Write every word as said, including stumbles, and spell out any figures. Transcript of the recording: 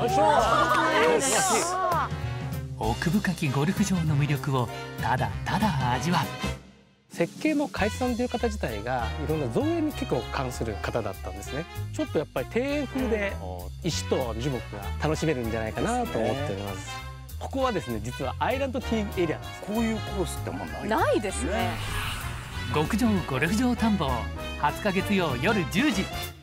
奥深きゴルフ場の魅力をただただ味わう。 設計の海津さんという方自体がいろんな造園に結構関する方だったんですね。ちょっとやっぱり庭園風で石と樹木が楽しめるんじゃないかなと思っております。ここはですね、実はアイランドティーエリアなんです。 こういうコースってあんまない。 ないですね。 極上ゴルフ場探訪はつか月曜夜じゅうじ。